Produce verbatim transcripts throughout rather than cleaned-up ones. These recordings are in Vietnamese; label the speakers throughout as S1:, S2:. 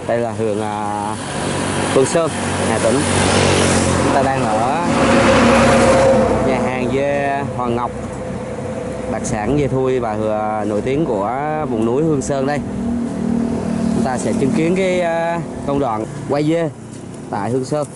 S1: Đây là huyện uh, Hương Sơn, Hà Tĩnh. Chúng ta đang ở nhà hàng dê Hoàng Ngọc, đặc sản dê thui và uh, nổi tiếng của vùng núi Hương Sơn đây. Chúng ta sẽ chứng kiến cái uh, công đoạn quay dê tại Hương Sơn.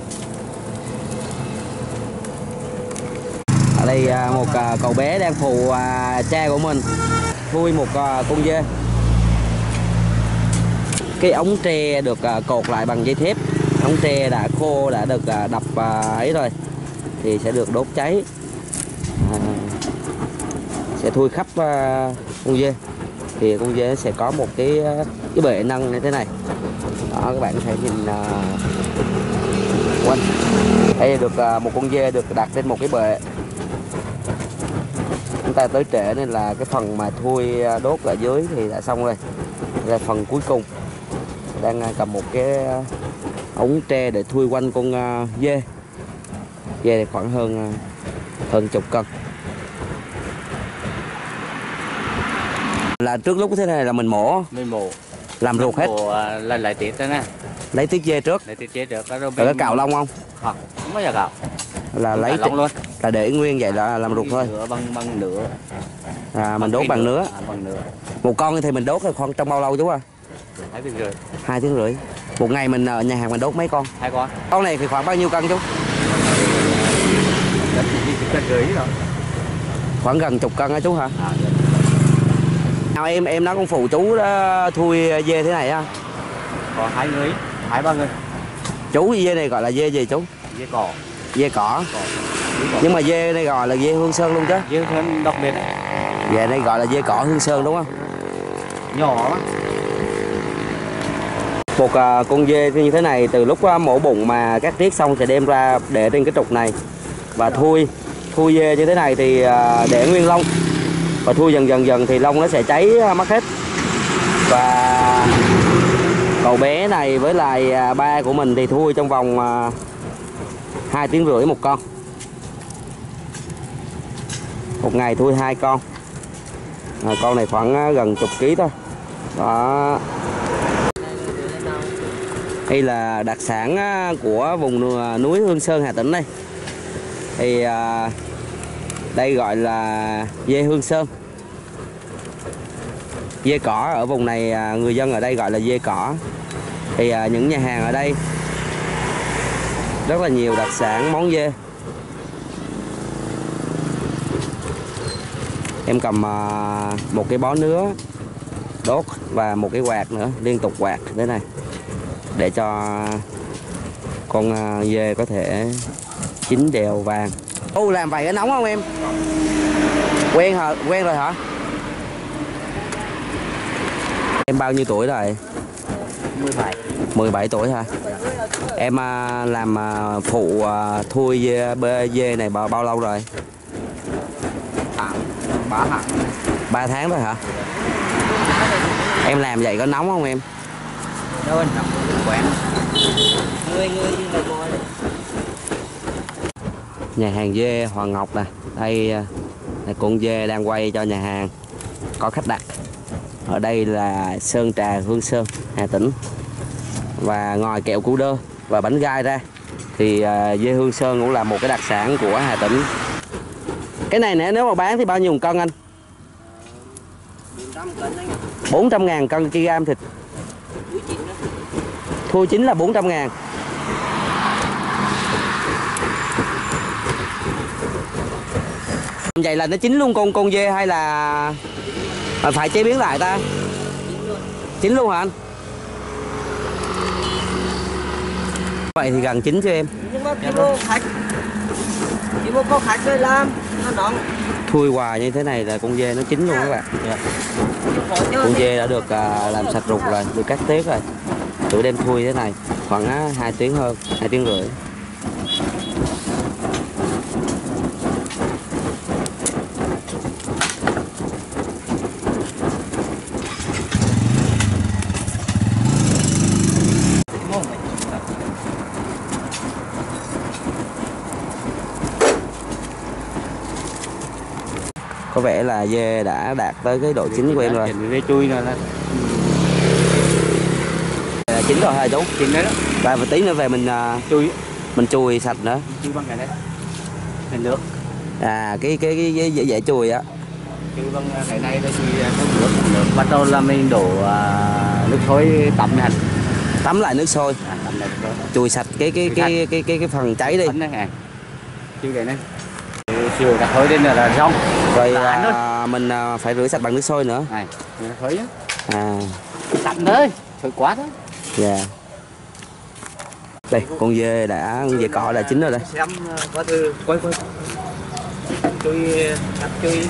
S1: Ở đây uh, một uh, cậu bé đang phụ uh, cha của mình thui một uh, con dê. Cái ống tre được uh, cột lại bằng dây thép. Ống tre đã khô, đã được uh, đập uh, ấy rồi thì sẽ được đốt cháy, à, sẽ thui khắp uh, con dê. Thì con dê sẽ có một cái uh, cái bệ nâng như thế này đó, các bạn có thể nhìn uh, quanh. Đây được uh, một con dê được đặt trên một cái bệ. Chúng ta tới trễ nên là cái phần mà thui đốt ở dưới thì đã xong rồi. Đây là phần cuối cùng, đang cầm một cái ống tre để thui quanh con dê. Dê này khoảng hơn hơn chục cân. Là trước lúc thế này là mình mổ,
S2: mình mổ
S1: làm ruột hết,
S2: mổ là lấy tiết đó nè,
S1: lấy tiết dê trước,
S2: lấy tiết dê trước rồi
S1: rồi có cạo lông không?
S2: Không, không có giờ cạo,
S1: là lấy
S2: lông luôn,
S1: là để nguyên vậy là làm ruột thôi.
S2: Nửa bằng bằng nửa,
S1: à mình đốt bằng nứa.
S2: À, bằng nửa.
S1: Một con thì mình đốt khoảng trong bao lâu chú à?
S2: Hai tiếng rưỡi.
S1: Hai tiếng rưỡi. Một ngày mình ở nhà hàng mình đốt mấy con?
S2: Hai con.
S1: Con này thì khoảng bao nhiêu cân chú?
S2: Cân rưỡi rồi.
S1: Khoảng gần chục cân á chú hả?
S2: À,
S1: nào em em nói con phụ chú đó, thui dê thế này á.
S2: có hai người, hai ba người.
S1: Chú dê này gọi là dê gì chú?
S2: Dê cỏ.
S1: Dê cỏ.
S2: Cỏ.
S1: Nhưng mà dê này gọi là dê Hương Sơn luôn chứ?
S2: Dê Hương đặc biệt.
S1: Dê này gọi là dê cỏ Hương Sơn đúng không?
S2: Nhỏ lắm.
S1: Một uh, con dê như thế này từ lúc uh, mổ bụng mà cắt tiết xong sẽ đem ra để trên cái trục này và thui. Thui dê như thế này thì uh, để nguyên lông và thui dần dần dần thì lông nó sẽ cháy uh, mất hết. Và cậu bé này với lại uh, ba của mình thì thui trong vòng uh, hai tiếng rưỡi một con. Một ngày thui hai con. À, con này khoảng uh, gần chục ký thôi. Đó. Đây là đặc sản của vùng núi Hương Sơn, Hà Tĩnh đây. Thì à, đây gọi là dê Hương Sơn. Dê cỏ ở vùng này à, người dân ở đây gọi là dê cỏ. Thì à, những nhà hàng ở đây rất là nhiều đặc sản món dê. Em cầm à, một cái bó nứa đốt và một cái quạt nữa, liên tục quạt thế này để cho con dê có thể chín đều vàng. Ô, làm vậy có nóng không em? Quen hả? Quen rồi hả? Em bao nhiêu tuổi rồi?
S2: mười bảy.
S1: mười bảy tuổi hả? Em làm phụ thui dê, dê này bao, bao lâu rồi?
S2: ba tháng.
S1: ba tháng rồi hả? Em làm vậy có nóng không em?
S2: Đâu nóng quen. Người người như là coi.
S1: Nhà hàng dê Hoàng Ngọc nè. Đây là con dê đang quay cho nhà hàng có khách đặt. Ở đây là Sơn Trà Hương Sơn, Hà Tĩnh. Và ngoài kẹo củ đơ và bánh gai ra thì dê Hương Sơn cũng là một cái đặc sản của Hà Tĩnh. Cái này nè, nếu mà bán thì bao nhiêu một cân anh? bốn trăm ngàn cân kg thịt. Thui chín là bốn trăm ngàn. Vậy là nó chín luôn con con dê hay là phải chế biến lại ta? Chín luôn hả anh? Vậy thì gần chín cho em.
S3: Nhưng mà khi vô khách, khi vô có khách rồi làm nó nóng.
S1: Thui hoài như thế này là con dê nó chín luôn các bạn. Yeah. Con dê đã được uh, làm sạch ruột rồi, được cắt tiết rồi. Tự đem thui thế này khoảng uh, hai tiếng hơn, hai tiếng rưỡi. Có vẻ là dê đã đạt tới cái độ chín của em rồi.
S2: Dê chui rồi đó.
S1: chín rồi hả chú?
S2: Chín đấy đó.
S1: Và một tí nữa về mình
S2: Chui.
S1: mình chùi sạch nữa.
S2: Chui bằng cái đấy. Hình nước.
S1: À cái cái cái, cái dễ, dễ chùi á.
S2: Chui bằng cái này đây chui không nước, nước. Bắt đầu là mình đổ uh, nước sôi tắm này.
S1: Tắm lại nước sôi.
S2: À, tắm lại nước sôi.
S1: Chùi sạch cái cái cái cái cái cái, cái phần cháy đi.
S2: Này nè. Chui cái này. Chiều đặt hơi lên là, là xong.
S1: Rồi à, mình à, phải rửa sạch bằng nước sôi nữa.
S2: Này, hơi á.
S1: À.
S2: Sạch thôi, thôi quá thôi.
S1: Dạ. Yeah. Đây, con dê đã con dê cỏ đã chín rồi đây.
S2: Xem có từ quay quay. Chui đặt chui.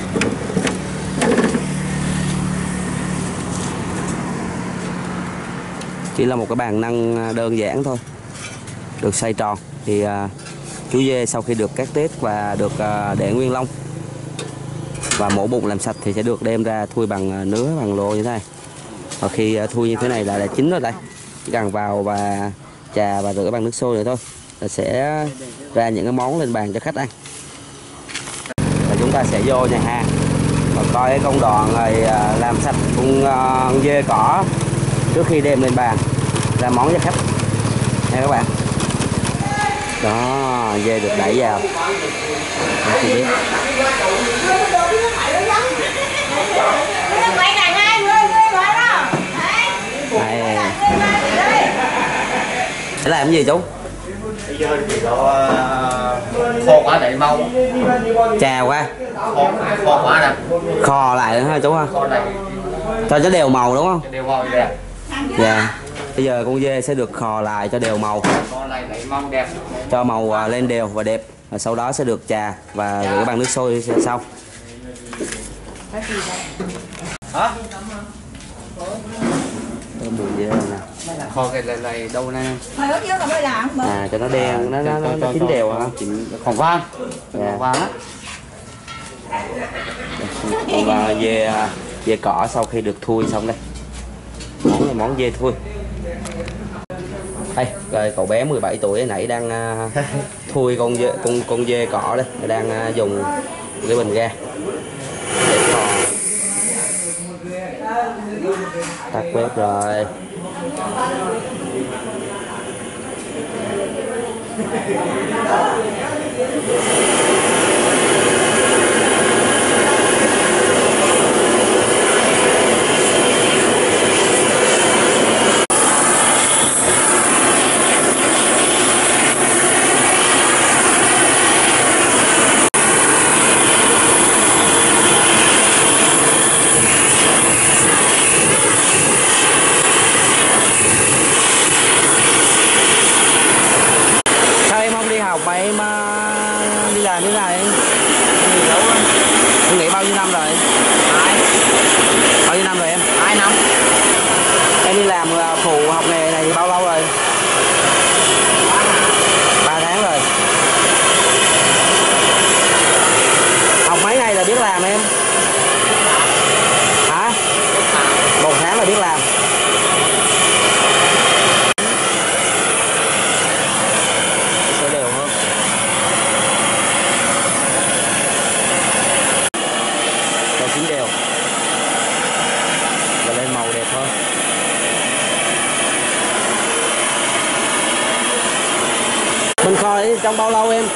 S1: Chỉ là một cái bàn năn đơn giản thôi. Được xoay tròn thì à, chú dê sau khi được cắt tết và được à, để nguyên lông và mổ bụng làm sạch thì sẽ được đem ra thui bằng à, nứa bằng lô như thế này. Và khi à, thui như thế này là đã chín rồi đây. Chỉ cần vào và trà và rửa bằng nước sôi nữa thôi là sẽ ra những cái món lên bàn cho khách ăn. Và chúng ta sẽ vô nhà hàng và coi cái công đoạn rồi à, làm sạch con, à, con dê cỏ trước khi đem lên bàn ra món cho khách nha các bạn. Đó, dê được đẩy vào. Đây. Để làm cái gì chú?
S2: Bây giờ thì nó khô quá đẩy mau.
S1: Chà qua.
S2: Khô, khô quá nè.
S1: Kho lại nữa ha chú ha.
S2: Kho này
S1: cho nó đều màu đúng không?
S2: đều màu đẹp.
S1: Dạ. Bây giờ con dê sẽ được khò lại cho đều màu.
S2: Kho này lấy màu đẹp.
S1: Cho màu lên đều và đẹp. Và sau đó sẽ được trà và rửa bằng nước sôi xong.
S2: Hả?
S1: Mùi dê nè.
S2: Kho cái này, này đâu này.
S1: À cho nó đen, nó nó nó, nó chín đều hả?
S2: Chín khoảng vàng.
S1: Dạ.
S2: Vàng á.
S1: Còn dê dê cỏ sau khi được thui xong đây. Món là món dê thui. Đây, rồi cậu bé mười bảy tuổi hồi nãy đang uh, thui con dê con con dê cỏ đây, đang uh, dùng cái bình ga để kho. Tắt bếp rồi. Học mà em uh, đi làm thế này em nghỉ bao nhiêu năm rồi?
S2: Hai.
S1: Bao nhiêu năm rồi em?
S2: Hai năm.
S1: Em đi làm uh, phụ học nghề này thì bao lâu rồi? Ba tháng rồi. Học mấy ngày là biết làm em? Hả? Một tháng là biết làm. Chín đều và lên màu đẹp hơn. Mình kho trong bao lâu em?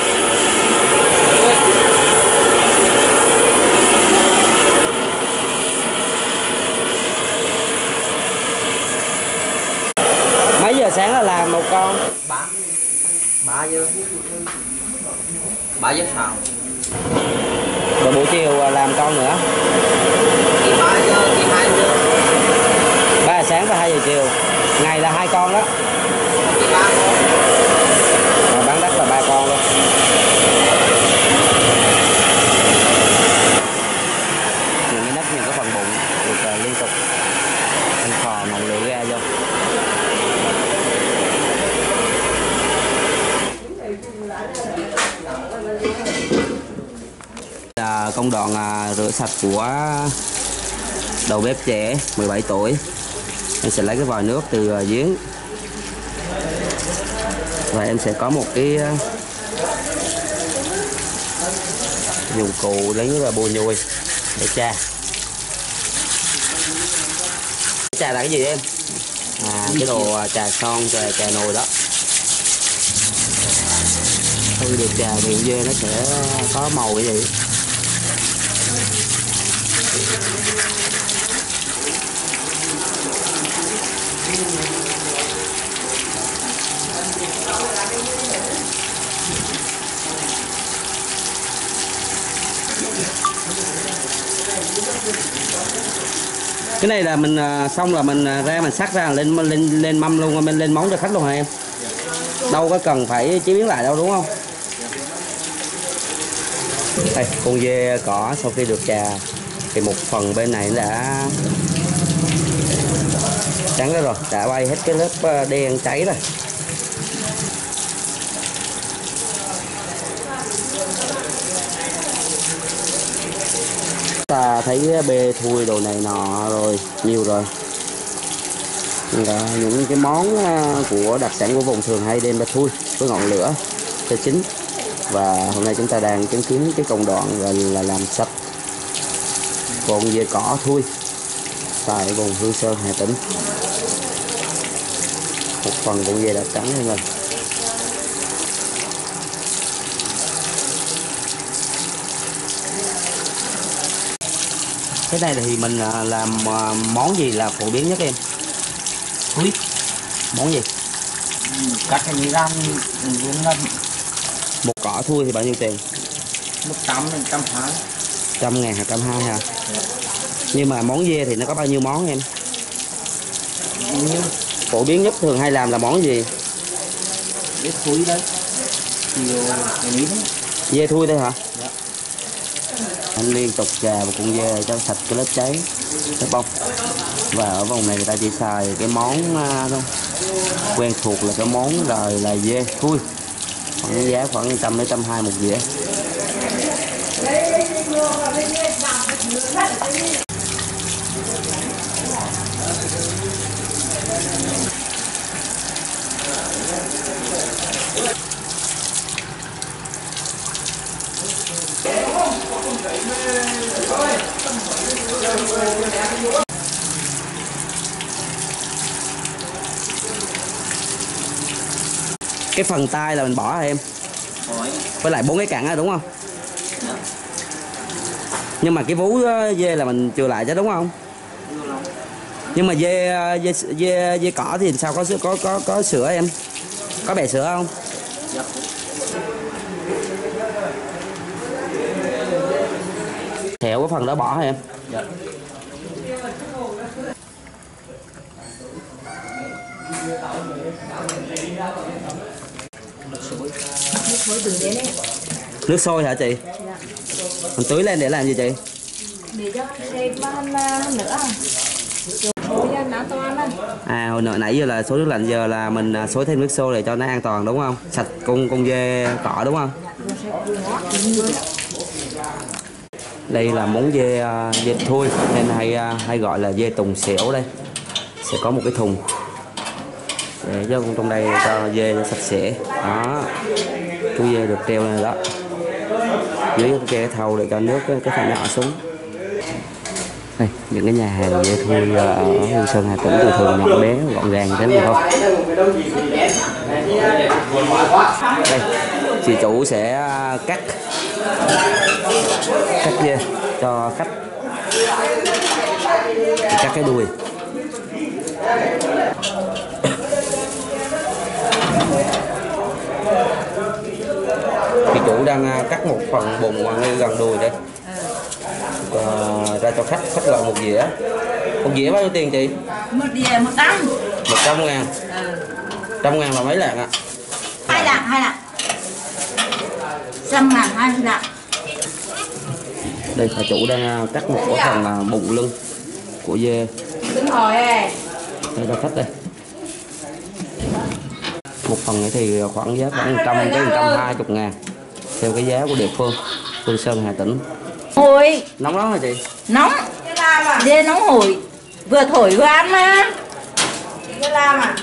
S1: Mấy giờ sáng là làm một con?
S3: Ba ba giờ ba giờ sáng.
S1: Rồi buổi chiều làm con nữa.
S3: Thì ba giờ thì hai giờ.
S1: Ba giờ sáng và hai giờ chiều. Ngày là hai con đó.
S3: Thì ba con.
S1: Rồi bán đắt là ba con luôn. Những cái nắp những cái phần bụng được uh, liên tục ăn khò ngọn lửa ra vô. Là công đoạn à, rửa sạch của đầu bếp trẻ mười bảy tuổi. Em sẽ lấy cái vòi nước từ à, giếng và em sẽ có một cái à, dụng cụ lấy là bùa nhùi để tra. Trà là cái gì em? À, cái đồ trà son, trà, trà nồi đó. Khi được trà thì dê nó sẽ có màu cái gì. Cái này là mình xong là mình ra mình sắc ra lên lên lên mâm luôn, mình lên món cho khách luôn hả em? Đâu có cần phải chế biến lại đâu đúng không? Đây, con dê cỏ sau khi được trà thì một phần bên này đã trắng đó rồi, đã bay hết cái lớp đen cháy rồi. Ta thấy bê thui đồ này nọ rồi nhiều rồi. Những cái món của đặc sản của vùng thường hay đem bê thui với ngọn lửa cho chín. Và hôm nay chúng ta đang chứng kiến cái công đoạn gọi là làm sạch con dê cỏ thui tại vùng Hương Sơn, Hà Tĩnh. Một phần con dê đã trắng lên rồi. Cái này thì mình làm món gì là phổ biến nhất em?
S2: Thui.
S1: Món gì?
S2: Cắt thành rang luôn là
S1: một cỏ thui thì bao nhiêu tiền?
S2: một trăm đến trăm hai.
S1: Trăm ngàn hoặc trăm hai hả? Dạ. Nhưng mà món dê thì nó có bao nhiêu món em?
S2: Nhiêu?
S1: Phổ biến nhất thường hay làm là món gì?
S2: Dê thui đấy. Nhiều miếng.
S1: Dê thui thôi hả?
S2: Dạ.
S1: Anh liên tục trà vào con dê cho sạch cái lớp cháy, lớp bông. Và ở vùng này người ta chỉ xài cái món thôi, quen thuộc là cái món rồi là dê thui, khoảng giá khoảng trăm đến trăm hai một dĩa. Cái phần tai là mình bỏ hả em? Với lại bốn cái cẳng á đúng không?
S2: Dạ.
S1: Nhưng mà cái vú dê là mình chừa lại chứ đúng không? Nhưng mà dê dê dê, dê cỏ thì sao có có có có sữa em? Có bẻ sữa không?
S2: Dạ.
S1: Thẹo cái phần đó bỏ hả em?
S2: Dạ.
S1: Nước sôi hả chị?
S4: Dạ.
S1: Mình tưới lên để làm gì chị?
S4: Để cho thêm hơn nữa. Rồi cho nó toan lên.
S1: À hồi nãy nãy giờ là số nước lạnh, giờ là mình xối thêm nước sôi để cho nó an toàn đúng không? Sạch con con dê cỏ đúng không? Đây là món dê dê thui nên hay hay gọi là dê tùng xẻo. Đây sẽ có một cái thùng để cho con trong đây cho dê nó sạch sẽ. Đó, chú dê được treo này đó, dưới cái thau để cho nước cái, cái phần nhỏ xuống. Đây, những cái nhà hàng dê thui ở Hương Sơn, Hà Tĩnh thường thường nhỏ bé gọn gàng như thế này thôi. Đây, chị chủ sẽ cắt cắt dê cho khách, cắt cái đuôi. Chị chủ đang cắt một phần bụng ngay gần đùi đây, à, ra cho khách, khách gọi một dĩa. Một dĩa bao nhiêu tiền chị?
S4: Một dĩa một trăm.
S1: Một trăm ngàn.
S4: Ừ.
S1: Trăm ngàn là mấy lạng ạ?
S4: Hai lạng, hai lạng. Trăm ngàn hai lạng.
S1: Đây bà chủ đang cắt một cái phần bụng lưng của dê.
S4: Đứng ngồi đây.
S1: Đây cho khách đây. Một phần này thì khoảng giá khoảng một trăm tới một trăm hai mươi ngàn theo cái giá của địa phương Hương Sơn, Hà Tĩnh.
S4: Hủi.
S1: Nóng lắm hả chị?
S4: Nóng. Dê nóng hủi. Vừa thổi vừa ăn mà. Dê làm à?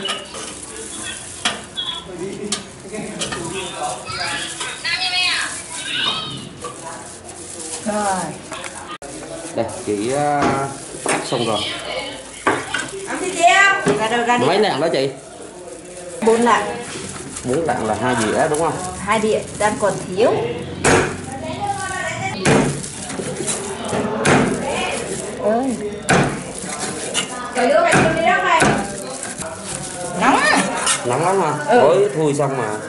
S4: Rồi.
S1: Đây chị uh, cắt xong rồi.
S4: Ăn thịt heo. Ra đâu ra đi.
S1: Mấy lạng đó chị?
S4: Bốn lạng.
S1: Bốn lạng là hai dĩa đúng không?
S4: Hai đĩa đang còn thiếu. Ơi. Nóng.
S1: Nóng lắm ha.
S4: Ừ.
S1: Mới thui xong mà.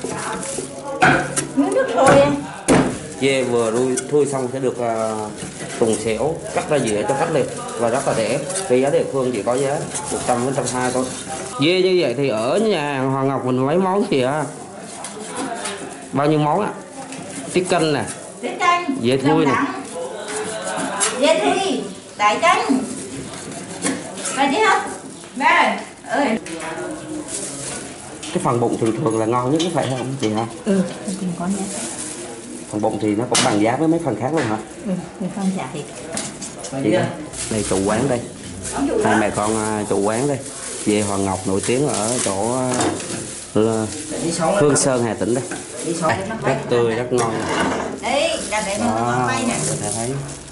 S4: Nước nước thôi em.
S1: Dê vừa thui, thui xong sẽ được uh, tùng xẻo cắt ra dĩa cho khách liền và rất là rẻ. Vì giá địa phương chỉ có giá một trăm đến một trăm hai mươi thôi. Dê như vậy thì ở nhà hàng Hoàng Ngọc mình mấy món gì hả? Bao nhiêu món ạ? À? Tiết canh nè.
S4: Tiết canh.
S1: Dê thui nè.
S4: Dê thui. Đại chanh. Và gì không? Đây. Ơi.
S1: Cái phần bụng thường thường là ngon nhất có phải không chị hả?
S4: Ừ, mình có nhé.
S1: Phần bụng thì nó cũng bằng giá với mấy phần khác luôn hả?
S4: Ừ, mình không trả thịt.
S1: Chị đó. Đây chủ quán đây. Hai mẹ con uh, chủ quán đây. Dê Hoàng Ngọc nổi tiếng ở chỗ uh, Hương Sơn, Hà Tĩnh đây. Đây, rất tươi, rất ngon.
S4: Đấy, đặt đấy nó ngon may nè.
S1: Ta thấy.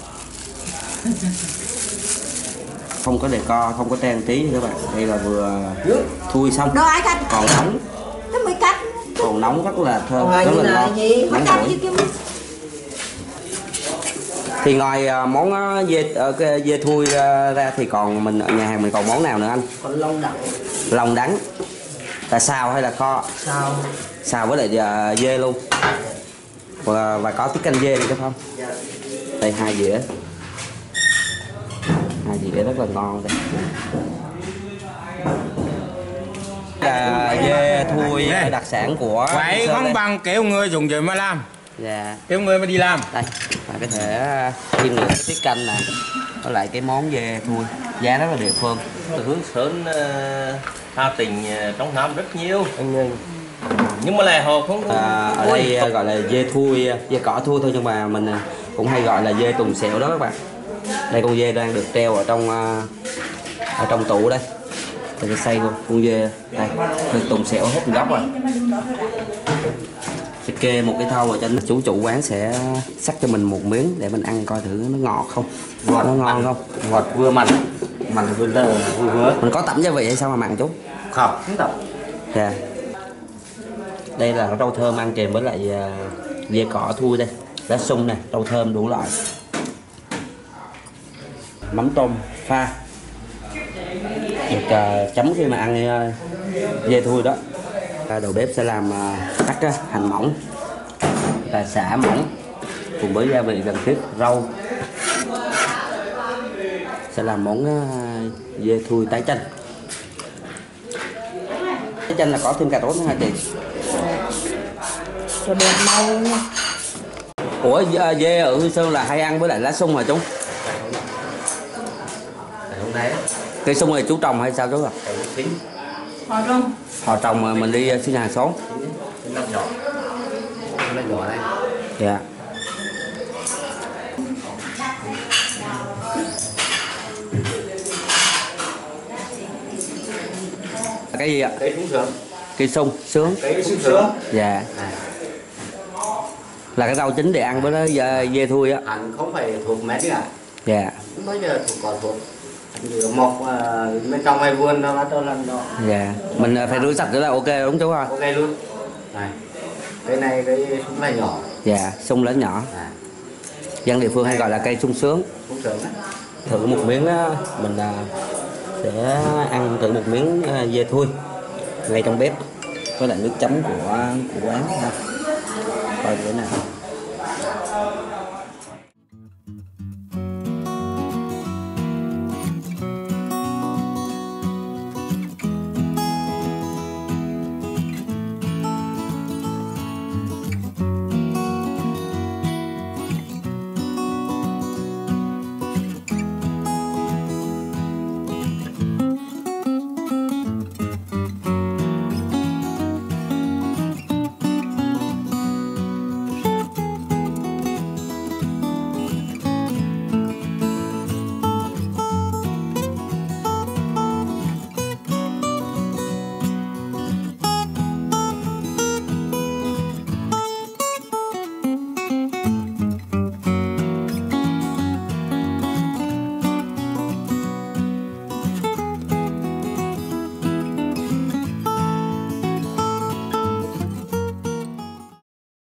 S1: Không có đề co, không có trang trí các bạn. Đây là vừa thui xong.
S4: Đâu ai cắt?
S1: Còn nóng.
S4: Nó mới cắt.
S1: Còn nóng rất là thơm,
S3: Còn
S1: rất là ngon. Nóng hổi. Thì ngoài uh, món uh, dê uh, dê thui uh, ra thì còn mình ở nhà hàng mình còn món nào nữa anh?
S3: Còn lông đắng.
S1: Lòng đắng. Là xào hay là kho?
S3: Sao?
S1: Xào với lại uh, dê luôn. Và, và có tiết canh dê được không?
S3: Dạ.
S1: Đây hai dĩa. Hai dĩa rất là ngon đây. Là dê thui đặc sản của
S5: vậy không bằng kiểu người dùng gì mà làm.
S1: Dạ.
S5: Kiểu người mà đi làm.
S1: Đây, bạn có thể chiêm nghiệm cái tiết canh này với lại cái món dê thui, giá rất là địa phương.
S6: Hướng Sơn, uh, Hà Tĩnh uh, trong Nam rất nhiều, nhưng mà lại họ không.
S1: À, ở đây uh, gọi là dê thui, dê cỏ thui thôi nhưng mà mình uh, cũng hay gọi là dê tùng xẻo đó các bạn. Đây con dê đang được treo ở trong uh, ở trong tủ đây. Để xay luôn con dê đây, được tùng xẻo hết gốc rồi. Sẽ kê một cái thau vào cho chú chủ quán sẽ sắc cho mình một miếng để mình ăn coi thử nó ngọt không, ngọt nó ngon không,
S2: Ngọt vừa mặn, mặn vừa vừa vừa.
S1: mình có tẩm gia vị hay sao mà mặn chú?
S2: Không, không tẩm.
S1: Dạ. Đây là rau thơm ăn kèm với lại uh, dê cỏ thui đây, lá sung nè, rau thơm đủ loại, mắm tôm pha được uh, chấm khi mà ăn uh, dê thui đó. Đầu bếp sẽ làm uh, cắt uh, hành mỏng và xả mỏng cùng với gia vị cần thiết, rau sẽ làm món uh, dê thui tái chanh. Tái chanh là có thêm cà rốt nữa hả chị?
S4: Cho đẹp màu nha.
S1: Ủa dê ở Hương Sơn là hay ăn với lại lá sung hả chú?
S2: Hôm nay
S1: Cây sung này chú trồng hay sao chú ạ?
S4: Họ không?
S1: Họ trồng mà mình đi xin hàng xóm.
S2: nó nhỏ, nó nhỏ này.
S1: Dạ. Cái gì ạ?
S2: Cây sung sướng.
S1: Cây sung sướng.
S2: Cây sung sướng.
S1: Dạ.
S2: À.
S1: Là cái rau chính để ăn với nó dê, dê thui á.
S2: Hắn không phải thuộc mét cả.
S1: Dạ.
S2: Bây giờ thuộc còn thuộc. Mọc uh, bên trong hay vườn nó bắt đầu lần đó.
S1: Dạ. Mình phải rửa sạch nữa là ok đúng chú không?
S2: Ok luôn. Này. Cây này cái sung này nhỏ.
S1: Dạ, sung lớn nhỏ.
S2: À.
S1: Dân địa phương hay gọi là cây sung sướng.
S2: Sung sướng á.
S1: Thử một miếng á, mình sẽ ăn thử một miếng dê thui ngay trong bếp với lại nước chấm của của quán ha. Coi thế nào.